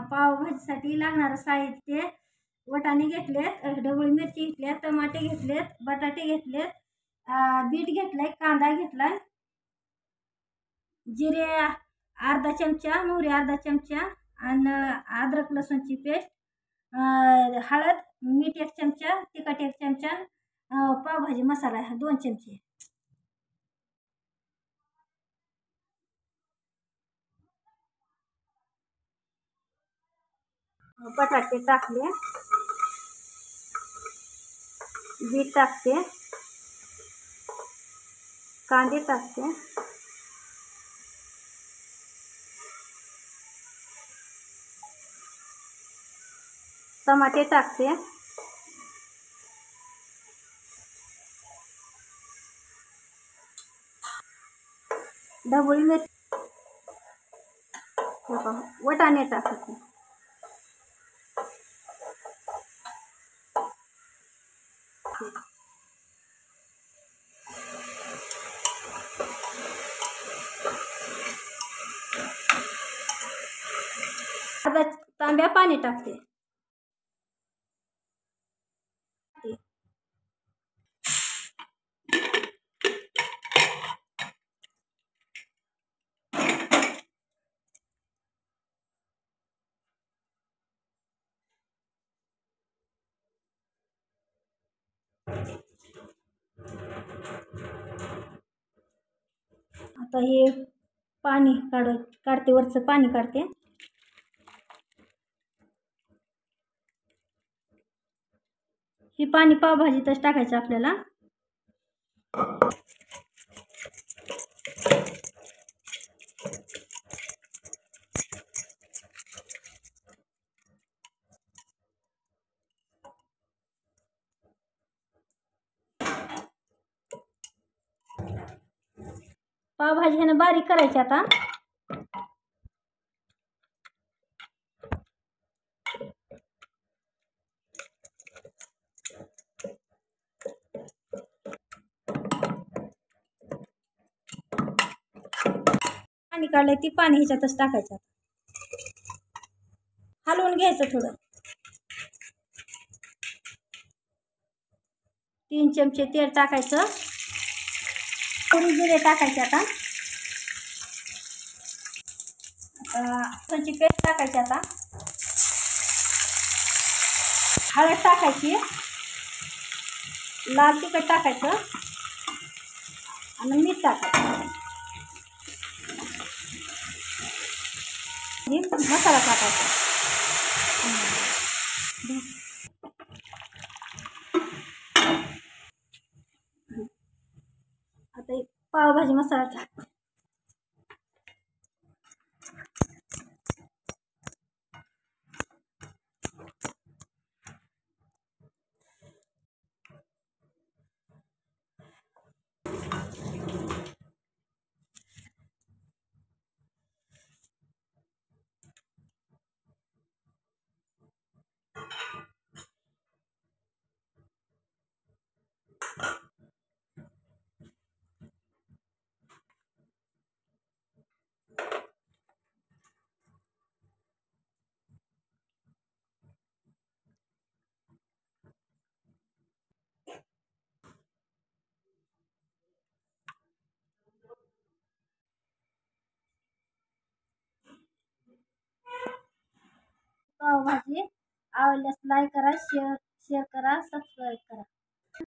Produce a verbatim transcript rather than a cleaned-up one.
पावभाजीसाठी लागणारं साहित्य: वाटाणे घेतलेत, ढोबळी मिरची घेतल्या, टमाटे घेतलेत, बटाटे घेतलेत, बीट घेतलाय, कांदा घेतलाय, जिरे अर्धा चमचा, मोहरी अर्धा चमचा, आणि अद्रक लसूणची पेस्ट, हळद, मीठ एक चमचा, तिखट एक चमचा, पावभाजी मसाला दोन चमचे. बटाटे टाकले, बीट टाकते, कांदे टाकते, टमाटे टाकते, ढोबळी मिरची, वाटाणे टाकते, अर्धा तांब्या पाणी टाकते. आता हे पाणी काढ काढते वरचं पाणी काढते. हे पाणी पावभाजीतच टाकायचं आपल्याला. पावभाजी ह्यानं बारीक करायची. आता पाणी काढलंय ती पाणी ह्याच्यातच टाकायचं. हलवून घ्यायचं थोडं. तीन चमचे तेल टाकायचं. थोडी जिरे टाकायचे. आता लसूणची पेस्ट टाकायची. आता हळद टाकायची, लाल तिखट टाकायचं आणि मीठ टाकायचं. मसाला टाकायचा. आता पावभाजी मसाला टाक. पावभाजी आवडल्यास लाईक करा, शेअर शेअर करा, सबस्क्राईब करा.